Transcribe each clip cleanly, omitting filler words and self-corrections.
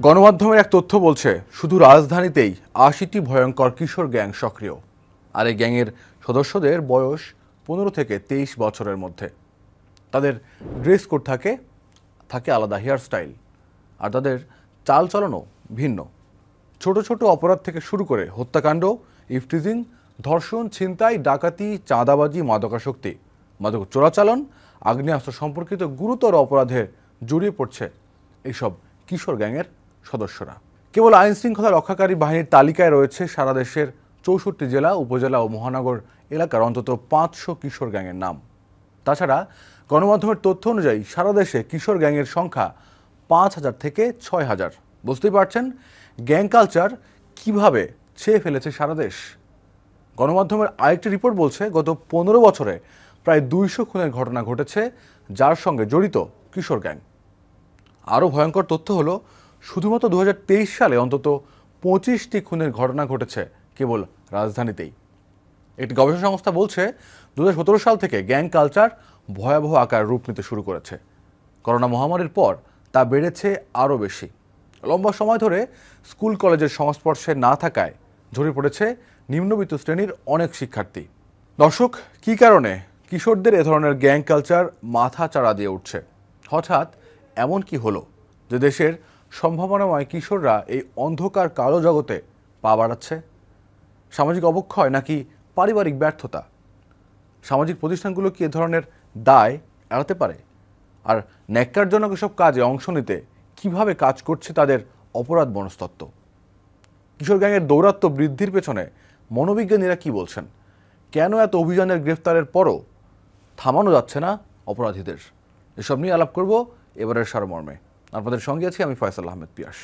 গণমাধ্যমের এক তথ্য বলছে শুধু রাজধানীতেই ৮০টি ভয়ঙ্কর কিশোর গ্যাং সক্রিয়। আর এই গ্যাংয়ের সদস্যদের বয়স ১৫ থেকে ২৩ বছরের মধ্যে। তাদের ড্রেস কোড থাকে আলাদা হেয়ারস্টাইল, আর তাদের চালচলনও ভিন্ন। ছোট ছোট অপরাধ থেকে শুরু করে হত্যাকাণ্ড, ইফটিজিং, ধর্ষণ, ছিনতাই, ডাকাতি, চাঁদাবাজি, মাদকাসক্তি, মাদক চোরাচালান, আগ্নেয়াস্ত্র সম্পর্কিত গুরুতর অপরাধে জড়িয়ে পড়ছে এইসব কিশোর গ্যাংয়ের সদস্যরা। কেবল আইন শৃঙ্খলা রক্ষাকারী বাহিনীর তালিকায় রয়েছে সারা দেশের ৬৪ জেলা, উপজেলা ও মহানগর এলাকার অন্তত ৫০০ কিশোর গ্যাংয়ের নাম। তাছাড়া গণমাধ্যমের তথ্য অনুযায়ী সারা দেশে কিশোর গ্যাংয়ের সংখ্যা ৫,০০০ থেকে ৬,০০০। বুঝতেই পারছেন গ্যাং কালচার কিভাবে ছেয়ে ফেলেছে সারা দেশ। গণমাধ্যমের আরেকটি রিপোর্ট বলছে গত ১৫ বছরে প্রায় ২০০ খুনের ঘটনা ঘটেছে, যার সঙ্গে জড়িত কিশোর গ্যাং। আরও ভয়ঙ্কর তথ্য হলো শুধুমাত্র ২০২৩ সালে অন্তত ২৫টি খুনের ঘটনা ঘটেছে কেবল রাজধানীতেই। একটি গবেষণা সংস্থা বলছে ২০১৭ সাল থেকে গ্যাং কালচার ভয়াবহ আকার রূপ নিতে শুরু করেছে। করোনা মহামারীর পর তা বেড়েছে আরও বেশি। লম্বা সময় ধরে স্কুল কলেজের সংস্পর্শে না থাকায় ঝরে পড়েছে নিম্নবিত্ত শ্রেণীর অনেক শিক্ষার্থী। দর্শক, কী কারণে কিশোরদের এ ধরনের গ্যাং কালচার মাথা চাড়া দিয়ে উঠছে? হঠাৎ এমন কি হলো যে দেশের সম্ভাবনাময় কিশোররা এই অন্ধকার কালো জগতে পা বাড়াচ্ছে? সামাজিক অবক্ষয় নাকি পারিবারিক ব্যর্থতা? সামাজিক প্রতিষ্ঠানগুলো কি এ ধরনের দায় এড়াতে পারে? আর ন্যাক্কারজনক এসব কাজে অংশ নিতে কিভাবে কাজ করছে তাদের অপরাধ মনস্তত্ত্ব? কিশোর গ্যাংয়ের দৌরাত্ম্য বৃদ্ধির পেছনে মনোবিজ্ঞানীরা কি বলছেন? কেন এত অভিযানের গ্রেফতারের পরও থামানো যাচ্ছে না অপরাধীদের? এসব নিয়ে আলাপ করব এবারের সারমর্মে। আপনাদের সঙ্গে আছি আমি ফয়সাল আহমেদ পিয়াস।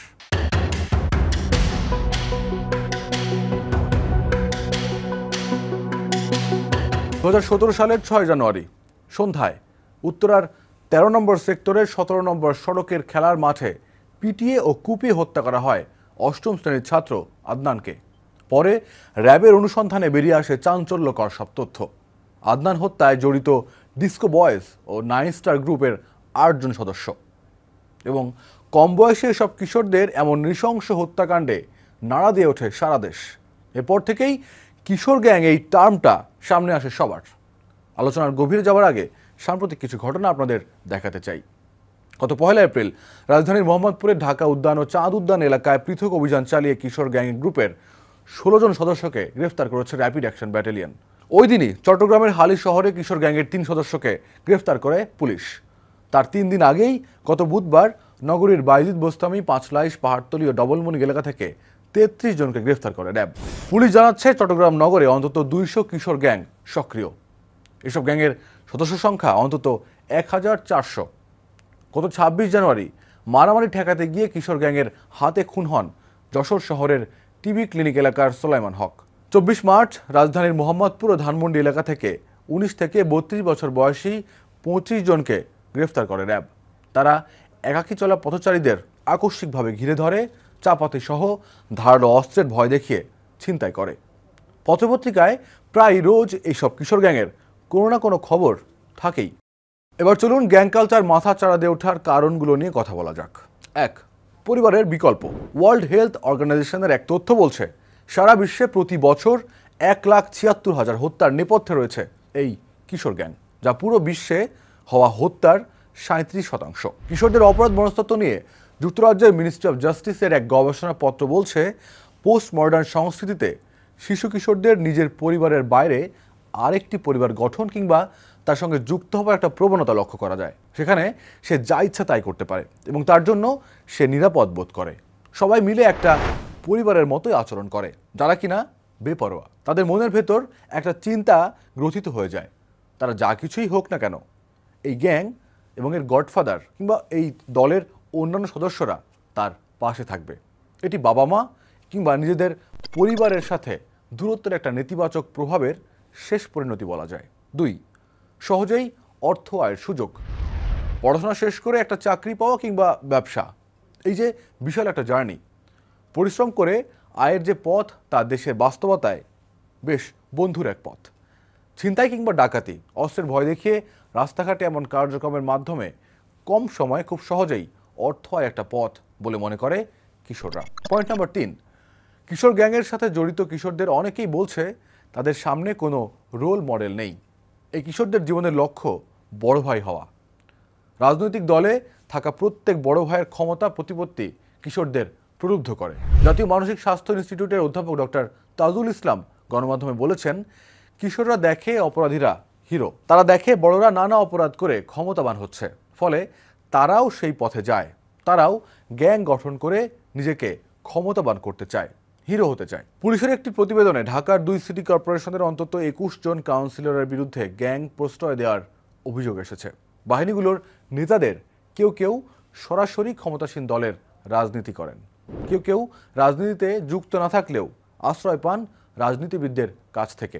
২০১৭ সালের ৬ জানুয়ারি সন্ধ্যায় উত্তরার ১৩ নম্বর সেক্টরের ১৭ নম্বর সড়কের খেলার মাঠে পিটিয়ে ও কুপিয়ে হত্যা করা হয় অষ্টম শ্রেণীর ছাত্র আদনানকে। পরে র্যাবের অনুসন্ধানে বেরিয়ে আসে চাঞ্চল্যকর সব তথ্য। আদনান হত্যায় জড়িত ডিস্কো বয়েজ ও 9 স্টার গ্রুপের ৮ জন সদস্য। এবং কম বয়সে সব কিশোরদের এমন নৃশংস হত্যাকাণ্ডে নাড়া দিয়ে ওঠে সারা দেশ। এরপর থেকেই কিশোর গ্যাং এই টার্মটা সামনে আসে সবার। আলোচনার গভীরে যাওয়ার আগে সাম্প্রতিক কিছু ঘটনা আপনাদের দেখাতে চাই। গত ১ এপ্রিল রাজধানীর মোহাম্মদপুরের ঢাকা উদ্যান ও চাঁদ উদ্যান এলাকায় পৃথক অভিযান চালিয়ে কিশোর গ্যাং গ্রুপের ১৬ জন সদস্যকে গ্রেফতার করেছে র্যাপিড অ্যাকশন ব্যাটালিয়ন। ওই দিনই চট্টগ্রামের হালি শহরে কিশোর গ্যাংয়ের ৩ সদস্যকে গ্রেফতার করে পুলিশ। তার ৩ দিন আগেই গত বুধবার নগরীর বাইজিদ বোস্তামি, পাঁচলাইশ, পাহাড়তলী ও ডবলমুনিগ এলাকা থেকে ৩৩ জনকে গ্রেফতার করে র্যাব। পুলিশ জানাচ্ছে চট্টগ্রাম নগরে অন্তত ২০০ কিশোর গ্যাং সক্রিয়। এসব গ্যাংয়ের সদস্য সংখ্যা অন্তত ১,৪০০। গত ২৬ জানুয়ারি মারামারি ঠেকাতে গিয়ে কিশোর গ্যাংয়ের হাতে খুন হন যশোর শহরের টিবি ক্লিনিক এলাকার সোলাইমান হক। ২৪ মার্চ রাজধানীর মোহাম্মদপুর ও ধানমন্ডি এলাকা থেকে ১৯ থেকে ৩২ বছর বয়সী ২৫ জনকে গ্রেফতার করে র্যাব। তারা একাকী চলা পথচারীদের আকস্মিকভাবে ঘিরে ধরে, চাপাতি সহ ধারালো অস্ত্রের ভয় দেখিয়ে ছিনতাই করে। পত্রপত্রিকায় প্রায় রোজ এইসব কিশোর গ্যাংয়ের কোনো না কোনো খবর থাকেই। এবার চলুন গ্যাং কালচার মাথা চাড়া দিয়ে ওঠার কারণগুলো নিয়ে কথা বলা যাক। ১. পরিবারের বিকল্প। ওয়ার্ল্ড হেলথ অর্গানাইজেশনের এক তথ্য বলছে সারা বিশ্বে প্রতি বছর ১,৭৬,০০০ হত্যার নেপথ্যে রয়েছে এই কিশোর গ্যাং, যা পুরো বিশ্বে হওয়া হত্যার ৩৭%। কিশোরদের অপরাধ মনস্তত্ত্ব নিয়ে যুক্তরাজ্যের মিনিস্ট্রি অফ জাস্টিসের এক গবেষণাপত্র বলছে পোস্ট মডার্ন সংস্কৃতিতে শিশু কিশোরদের নিজের পরিবারের বাইরে আরেকটি পরিবার গঠন কিংবা তার সঙ্গে যুক্ত হওয়ার একটা প্রবণতা লক্ষ্য করা যায়। সেখানে সে যা ইচ্ছা তাই করতে পারে এবং তার জন্য সে নিরাপদ বোধ করে। সবাই মিলে একটা পরিবারের মতোই আচরণ করে, যারা কিনা বেপরোয়া। তাদের মনের ভেতর একটা চিন্তা গ্রথিত হয়ে যায়, তারা যা কিছুই হোক না কেন এই গ্যাং এবং এর গডফাদার কিংবা এই দলের অন্যান্য সদস্যরা তার পাশে থাকবে। এটি বাবা মা কিংবা নিজেদের পরিবারের সাথে দূরত্বের একটা নেতিবাচক প্রভাবের শেষ পরিণতি বলা যায়। ২. সহজেই অর্থ আয়ের সুযোগ। পড়াশোনা শেষ করে একটা চাকরি পাওয়া কিংবা ব্যবসা, এই যে বিশাল একটা জার্নি। পরিশ্রম করে আয়ের যে পথ তা দেশের বাস্তবতায় বেশ বন্ধুর এক পথ। ছিনতাই কিংবা ডাকাতি, অস্ত্রের ভয় দেখিয়ে রাস্তাঘাটে এমন কার্যক্রমের মাধ্যমে কম সময়ে খুব সহজেই অর্থ আয় একটা পথ বলে মনে করে কিশোররা। পয়েন্ট নাম্বার 3, কিশোর গ্যাংয়ের সাথে জড়িত কিশোরদের অনেকেই বলছে তাদের সামনে কোনো রোল মডেল নেই। এই কিশোরদের জীবনের লক্ষ্য বড় ভাই হওয়া। রাজনৈতিক দলে থাকা প্রত্যেক বড় ভাইয়ের ক্ষমতা প্রতিপত্তি কিশোরদের প্রলুব্ধ করে। জাতীয় মানসিক স্বাস্থ্য ইনস্টিটিউটের অধ্যাপক ডক্টর তাজুল ইসলাম গণমাধ্যমে বলেছেন, কিশোররা দেখে অপরাধীরা হিরো, তারা দেখে বড়রা নানা অপরাধ করে ক্ষমতাবান হচ্ছে, ফলে তারাও সেই পথে যায়, তারাও গ্যাং গঠন করে নিজেকে ক্ষমতাবান করতে চায়, হিরো হতে চায়। পুলিশের একটি প্রতিবেদনে ঢাকার 2 সিটি কর্পোরেশনের অন্তত 21 জন কাউন্সিলরের বিরুদ্ধে গ্যাং প্রশ্রয় দেওয়ার অভিযোগ এসেছে। বাহিনীগুলোর নেতাদের কেউ কেউ সরাসরি ক্ষমতাসীন দলের রাজনীতি করেন, কেউ কেউ রাজনীতিতে যুক্ত না থাকলেও আশ্রয় পান রাজনীতিবিদদের কাছ থেকে।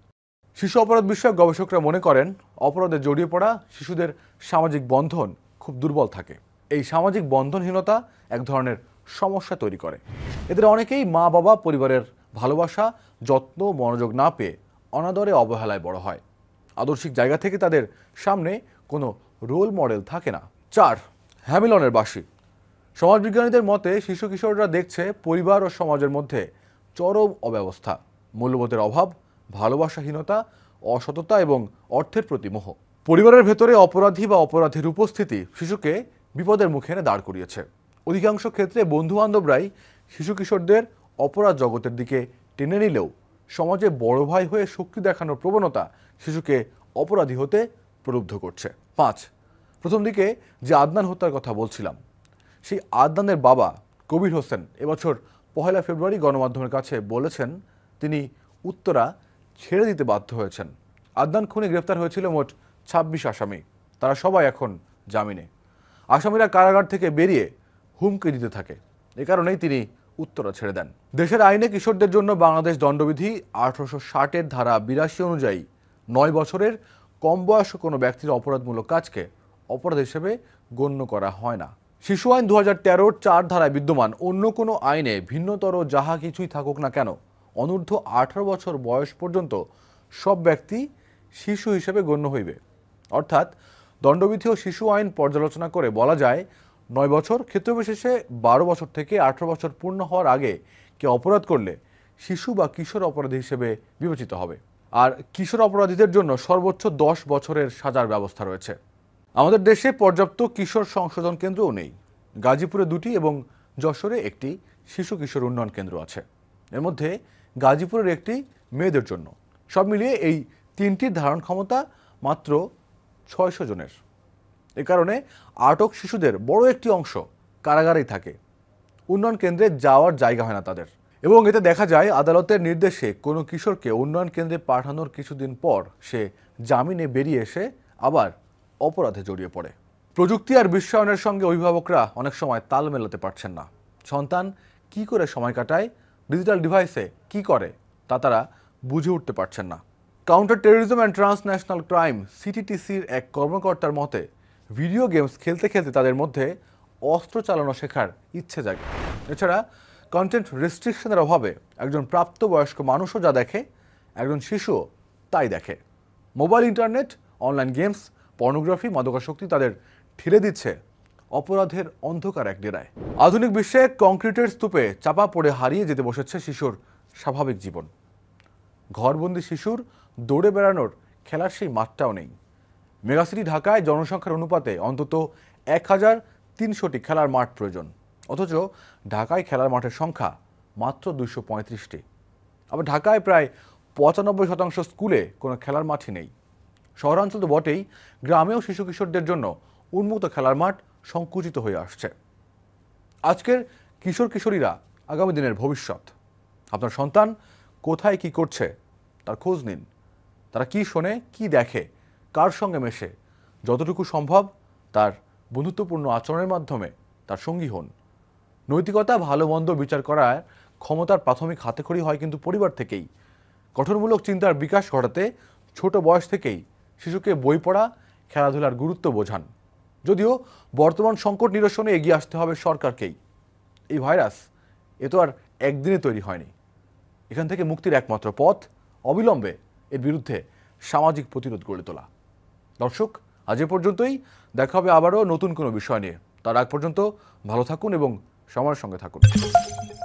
শিশু অপরাধ বিষয়ক গবেষকরা মনে করেন, অপরাধে জড়িয়ে পড়া শিশুদের সামাজিক বন্ধন খুব দুর্বল থাকে। এই সামাজিক বন্ধনহীনতা এক ধরনের সমস্যা তৈরি করে। এদের অনেকেই মা বাবা পরিবারের ভালোবাসা, যত্ন, মনোযোগ না পেয়ে অনাদরে অবহেলায় বড় হয়। আদর্শিক জায়গা থেকে তাদের সামনে কোনো রোল মডেল থাকে না। 4, হ্যামিলনের বাঁশি। সমাজবিজ্ঞানীদের মতে শিশু কিশোররা দেখছে পরিবার ও সমাজের মধ্যে চরম অব্যবস্থা, মূল্যবোধের অভাব, ভালোবাসাহীনতা, অসততা এবং অর্থের প্রতি মোহ। পরিবারের ভেতরে অপরাধী বা অপরাধীর উপস্থিতি শিশুকে বিপদের মুখে এনে দাঁড় করিয়েছে। অধিকাংশ ক্ষেত্রে বন্ধুবান্ধবরাই শিশু কিশোরদের অপরাধ জগতের দিকে টেনে নিলেও সমাজে বড় ভাই হয়ে শক্তি দেখানোর প্রবণতা শিশুকে অপরাধী হতে প্রলুব্ধ করছে। 5, প্রথম দিকে যে আদনান হত্যার কথা বলছিলাম, সেই আদনানের বাবা কবির হোসেন এবছর 1 ফেব্রুয়ারি গণমাধ্যমের কাছে বলেছেন তিনি উত্তরা ছেড়ে দিতে বাধ্য হয়েছেন। আদনান খুনে গ্রেফতার হয়েছিল মোট 26 আসামি, তারা সবাই এখন জামিনে। আসামিরা কারাগার থেকে বেরিয়ে হুমকি দিতে থাকে, এ কারণেই তিনি উত্তরা ছেড়ে দেন। দেশের আইনে কিশোরদের জন্য বাংলাদেশ দণ্ডবিধি 1860-এর ধারা 82 অনুযায়ী 9 বছরের কম বয়স্ক কোনো ব্যক্তির অপরাধমূলক কাজকে অপরাধ হিসেবে গণ্য করা হয় না। শিশু আইন 2013-র 4 ধারায় বিদ্যমান অন্য কোনো আইনে ভিন্নতর যাহা কিছুই থাকুক না কেন, অনূর্ধ্ব 18 বছর বয়স পর্যন্ত সব ব্যক্তি শিশু হিসেবে গণ্য হইবে। অর্থাৎ দণ্ডবিধি ও শিশু আইন পর্যালোচনা করে বলা যায়, 9 বছর, ক্ষেত্রবিশেষে 12 বছর থেকে 18 বছর পূর্ণ হওয়ার আগে কেউ অপরাধ করলে শিশু বা কিশোর অপরাধী হিসেবে বিবেচিত হবে। আর কিশোর অপরাধীদের জন্য সর্বোচ্চ 10 বছরের সাজার ব্যবস্থা রয়েছে। আমাদের দেশে পর্যাপ্ত কিশোর সংশোধন কেন্দ্রও নেই। গাজীপুরে 2টি এবং যশোরে 1টি শিশু কিশোর উন্নয়ন কেন্দ্র আছে। এর মধ্যে গাজীপুরের 1টি মেয়েদের জন্য। সব মিলিয়ে এই 3টির ধারণ ক্ষমতা মাত্র 600 জনের। এ কারণে আটক শিশুদের বড় একটি অংশ কারাগারেই থাকে, উন্নয়ন কেন্দ্রে যাওয়ার জায়গা হয় না তাদের। এবং এতে দেখা যায় আদালতের নির্দেশে কোনো কিশোরকে উন্নয়ন কেন্দ্রে পাঠানোর কিছুদিন পর সে জামিনে বেরিয়ে এসে আবার অপরাধে জড়িয়ে পড়ে। প্রযুক্তি আর বিশ্বায়নের সঙ্গে অভিভাবকরা অনেক সময় তাল মেলাতে পারছেন না। সন্তান কি করে সময় কাটায়, ডিজিটাল ডিভাইসে কি করে, তা তারা বুঝে উঠতে পারছেন না। Counter terrorism and transnational crime সিটিটিসির এক কর্মকর্তার মতে, ভিডিও গেমস খেলতে খেলতে তাদের মধ্যে অস্ত্র চালানো শেখার ইচ্ছে জাগে। এছাড়া কন্টেন্ট রেস্ট্রিকশনের অভাবে একজন প্রাপ্তবয়স্ক মানুষও যা দেখে, একজন শিশুও তাই দেখে। Mobile, internet, online games, pornography, মাদকাসক্তি তাদের ঠেলে দিচ্ছে অপরাধের অন্ধকার এক ডেরায়। আধুনিক বিশ্বে কংক্রিটের স্তূপে চাপা পড়ে হারিয়ে যেতে বসেছে শিশুর স্বাভাবিক জীবন। ঘরবন্দি শিশুর দৌড়ে বেড়ানোর খেলার সেই মাঠটাও নেই। মেগাসিটি ঢাকায় জনসংখ্যার অনুপাতে অন্তত 1300টি খেলার মাঠ প্রয়োজন, অথচ ঢাকায় খেলার মাঠের সংখ্যা মাত্র 235টি। আবার ঢাকায় প্রায় 95% স্কুলে কোনো খেলার মাঠই নেই। শহরাঞ্চল তো বটেই, গ্রামেও শিশু কিশোরদের জন্য উন্মুক্ত খেলার মাঠ সংকুচিত হয়ে আসছে। আজকের কিশোর কিশোরীরা আগামী দিনের ভবিষ্যৎ। আপনার সন্তান কোথায় কি করছে তার খোঁজ নিন। তারা কি শোনে, কি দেখে, কার সঙ্গে মেশে, যতটুকু সম্ভব তার বন্ধুত্বপূর্ণ আচরণের মাধ্যমে তার সঙ্গী হন। নৈতিকতা, ভালো মন্দ বিচার করার ক্ষমতার প্রাথমিক হাতেখড়ি হয় কিন্তু পরিবার থেকেই। গঠনমূলক চিন্তার বিকাশ ঘটাতে ছোট বয়স থেকেই শিশুকে বই পড়া, খেলাধুলার গুরুত্ব বোঝান। যদিও বর্তমান সংকট নিরসনে এগিয়ে আসতে হবে সরকারকেই। এই ভাইরাস এ তো আর একদিনে তৈরি হয়নি। এখান থেকে মুক্তির একমাত্র পথ অবিলম্বে এর বিরুদ্ধে সামাজিক প্রতিরোধ গড়ে তোলা। দর্শক, আজ এ পর্যন্তই। দেখা হবে আবারও নতুন কোনো বিষয় নিয়ে। তার আগ পর্যন্ত ভালো থাকুন এবং সময়ের সঙ্গে থাকুন।